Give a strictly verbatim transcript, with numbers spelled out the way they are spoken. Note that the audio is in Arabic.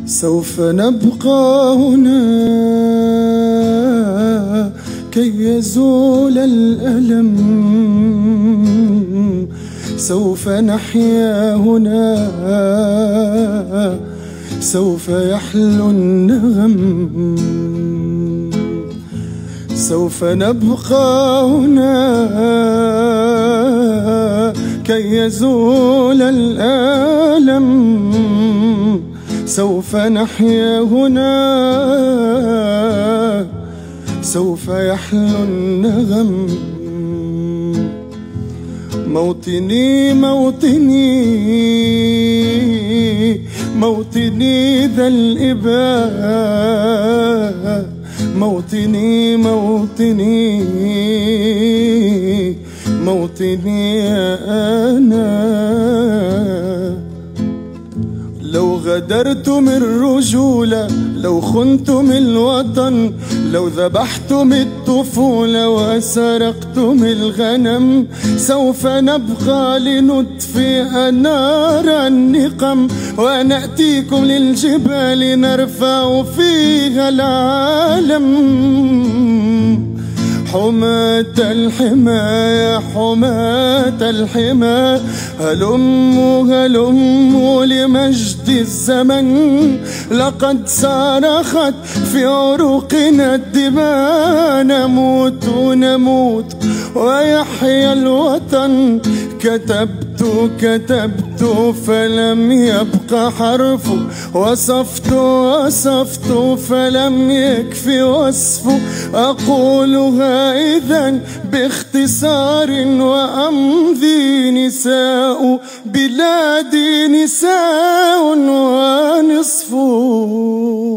سوف نبقى هنا كي يزول الألم، سوف نحيا هنا سوف يحلو النغم، سوف نبقى هنا كي يزول الألم، سوف نحيا هنا سوف يحلو النغم. موطني موطني موطني ذا الإباء، موطني موطني موطني أنا. لو غدرتم الرجولة، لو خنتم الوطن، لو ذبحتم الطفولة وسرقتم الغنم، سوف نبقى لنطفئ نار النقم، ونأتيكم للجبال نرفع فيها العالم. حماة الحمى يا حماة الحمى، هلموا هلموا لمجد الزمن، لقد صرخت في عروقنا الدماء، نموت نموت ويحيا الوطن. كتبت كتبت فلم يبق حرف، وصفت وصفت فلم يكف وصف، أقولها إذن باختصار وأمضي. نساء بلادي نساء ونصف.